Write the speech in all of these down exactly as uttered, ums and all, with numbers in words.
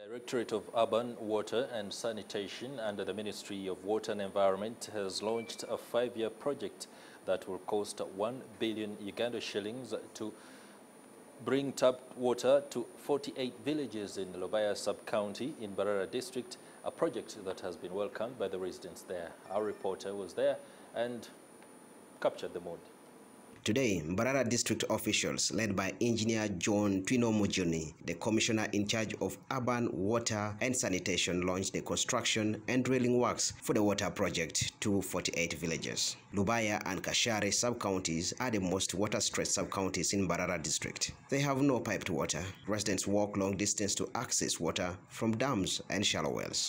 Directorate of Urban Water and Sanitation under the Ministry of Water and Environment has launched a five-year project that will cost one billion Uganda shillings to bring tap water to forty-eight villages in Lubaya sub-county in Mbarara district, a project that has been welcomed by the residents there. Our reporter was there and captured the mood. Today, Mbarara district officials, led by Engineer John Twino Mujuni, the commissioner in charge of urban water and sanitation, launched the construction and drilling works for the water project to forty-eight villages. Lubaya and Kashare sub-counties are the most water-stressed sub-counties in Mbarara district. They have no piped water. Residents walk long distance to access water from dams and shallow wells.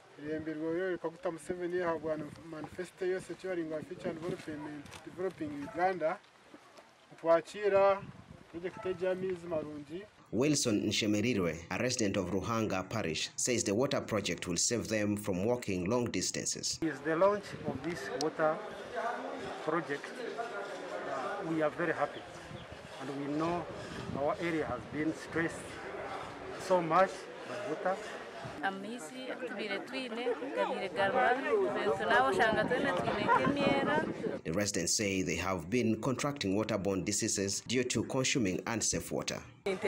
Wilson Nshemerirwe, a resident of Ruhanga Parish, says the water project will save them from walking long distances. Is the launch of this water project, uh, we are very happy, and we know our area has been stressed so much by water. The residents say they have been contracting waterborne diseases due to consuming unsafe water.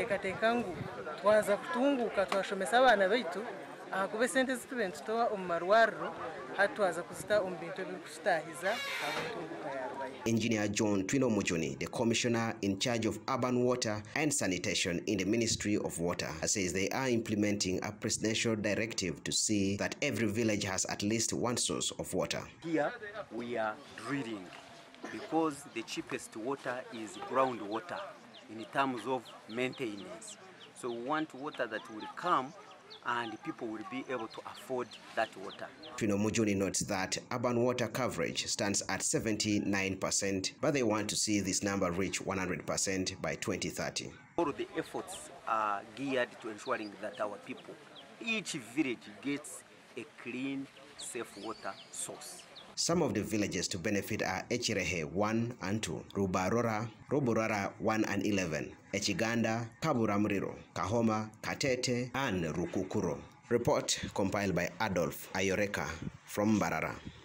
Engineer John Twino Mujuni, the commissioner in charge of urban water and sanitation in the Ministry of Water, says they are implementing a presidential directive to see that every village has at least one source of water. Here we are drilling because the cheapest water is groundwater in terms of maintenance. So we want water that will come and people will be able to afford that water. Twino Mujuni notes that urban water coverage stands at seventy-nine percent, but they want to see this number reach one hundred percent by twenty thirty. All of the efforts are geared to ensuring that our people, each village gets a clean, safe water source. Some of the villages to benefit are Echirehe one and two, Rubarora, Roborara one and eleven, Echiganda, Kaburamriro, Kahoma, Katete, and Rukukuro. Report compiled by Adolf Ayoreka from Mbarara.